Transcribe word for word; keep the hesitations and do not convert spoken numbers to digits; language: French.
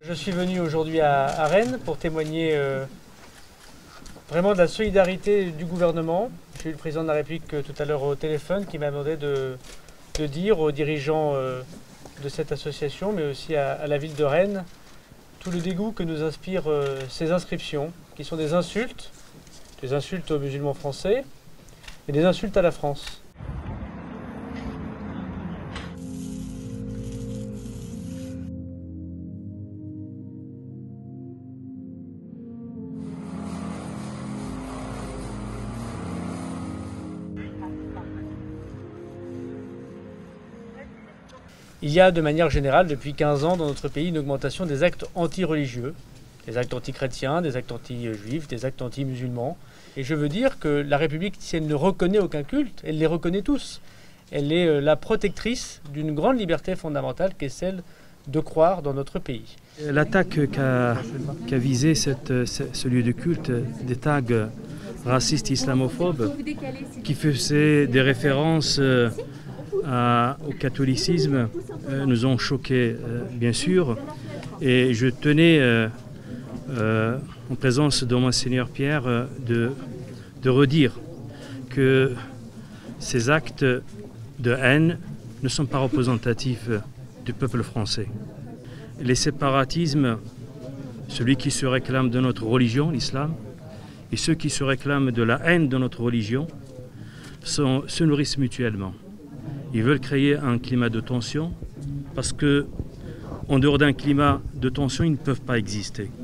Je suis venu aujourd'hui à, à Rennes pour témoigner euh, vraiment de la solidarité du gouvernement. J'ai eu le président de la République euh, tout à l'heure au téléphone qui m'a demandé de, de dire aux dirigeants euh, de cette association, mais aussi à, à la ville de Rennes, tout le dégoût que nous inspirent euh, ces inscriptions, qui sont des insultes, des insultes aux musulmans français et des insultes à la France. Il y a de manière générale depuis quinze ans dans notre pays une augmentation des actes anti-religieux, des actes anti-chrétiens, des actes anti-juifs, des actes anti-musulmans. Et je veux dire que la République, si elle ne reconnaît aucun culte, elle les reconnaît tous. Elle est la protectrice d'une grande liberté fondamentale qui est celle de croire dans notre pays. L'attaque qu'a qu'a visé cette, ce lieu de culte, des tags racistes islamophobes qui faisaient des références À, au catholicisme euh, nous ont choqués, euh, bien sûr. Et je tenais, euh, euh, en présence de Monseigneur Pierre, euh, de, de redire que ces actes de haine ne sont pas représentatifs du peuple français. Les séparatismes, celui qui se réclame de notre religion, l'islam, et ceux qui se réclament de la haine de notre religion, sont, se nourrissent mutuellement. Ils veulent créer un climat de tension parce qu'en dehors d'un climat de tension, ils ne peuvent pas exister.